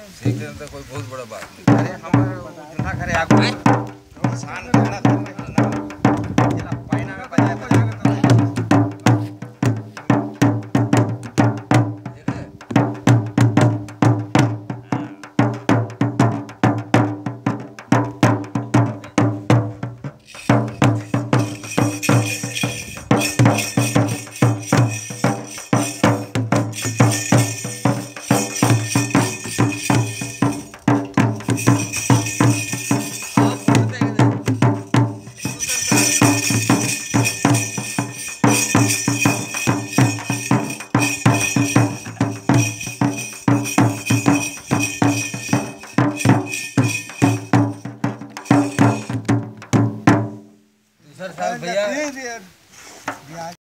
सीख देना तो कोई बहुत बड़ा बात नहीं। अरे हमारे उतना करे आगू इंसान ना जिला पाइना में बजाए बजाए दूसरा साल भैया